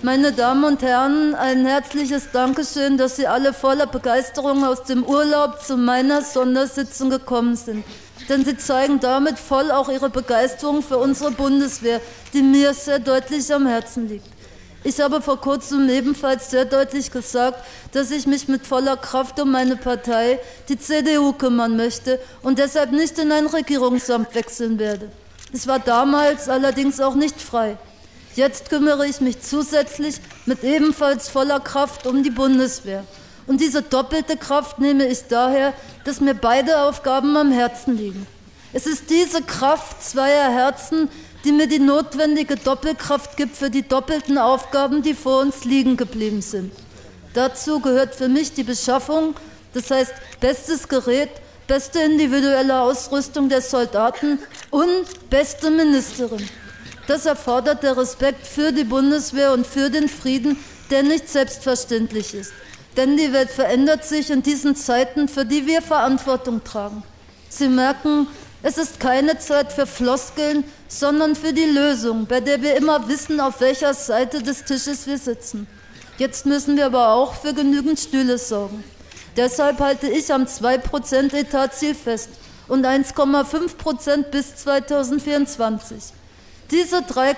Meine Damen und Herren, ein herzliches Dankeschön, dass Sie alle voller Begeisterung aus dem Urlaub zu meiner Sondersitzung gekommen sind. Denn Sie zeigen damit voll auch Ihre Begeisterung für unsere Bundeswehr, die mir sehr deutlich am Herzen liegt. Ich habe vor kurzem ebenfalls sehr deutlich gesagt, dass ich mich mit voller Kraft um meine Partei, die CDU, kümmern möchte und deshalb nicht in ein Regierungsamt wechseln werde. Ich war damals allerdings auch nicht frei. Jetzt kümmere ich mich zusätzlich mit ebenfalls voller Kraft um die Bundeswehr. Und diese doppelte Kraft nehme ich daher, dass mir beide Aufgaben am Herzen liegen. Es ist diese Kraft zweier Herzen, die mir die notwendige Doppelkraft gibt für die doppelten Aufgaben, die vor uns liegen geblieben sind. Dazu gehört für mich die Beschaffung, das heißt bestes Gerät, beste individuelle Ausrüstung der Soldaten und beste Ministerin. Das erfordert der Respekt für die Bundeswehr und für den Frieden, der nicht selbstverständlich ist. Denn die Welt verändert sich in diesen Zeiten, für die wir Verantwortung tragen. Sie merken, es ist keine Zeit für Floskeln, sondern für die Lösung, bei der wir immer wissen, auf welcher Seite des Tisches wir sitzen. Jetzt müssen wir aber auch für genügend Stühle sorgen. Deshalb halte ich am 2% Etatziel fest und 1,5% bis 2024. Diese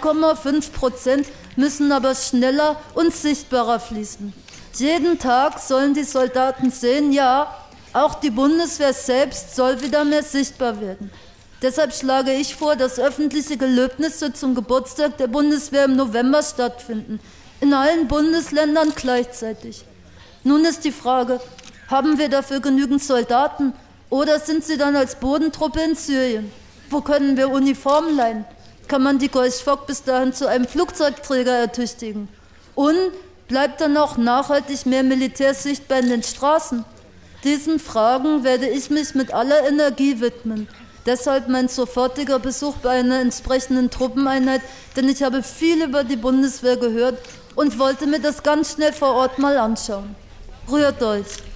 3,5% müssen aber schneller und sichtbarer fließen. Jeden Tag sollen die Soldaten sehen, ja, auch die Bundeswehr selbst soll wieder mehr sichtbar werden. Deshalb schlage ich vor, dass öffentliche Gelöbnisse zum Geburtstag der Bundeswehr im November stattfinden, in allen Bundesländern gleichzeitig. Nun ist die Frage, haben wir dafür genügend Soldaten oder sind sie dann als Bodentruppe in Syrien? Wo können wir Uniformen leihen? Kann man die Gorch-Fock bis dahin zu einem Flugzeugträger ertüchtigen? Und bleibt dann auch nachhaltig mehr Militär sichtbar in den Straßen? Diesen Fragen werde ich mich mit aller Energie widmen. Deshalb mein sofortiger Besuch bei einer entsprechenden Truppeneinheit, denn ich habe viel über die Bundeswehr gehört und wollte mir das ganz schnell vor Ort mal anschauen. Rührt euch!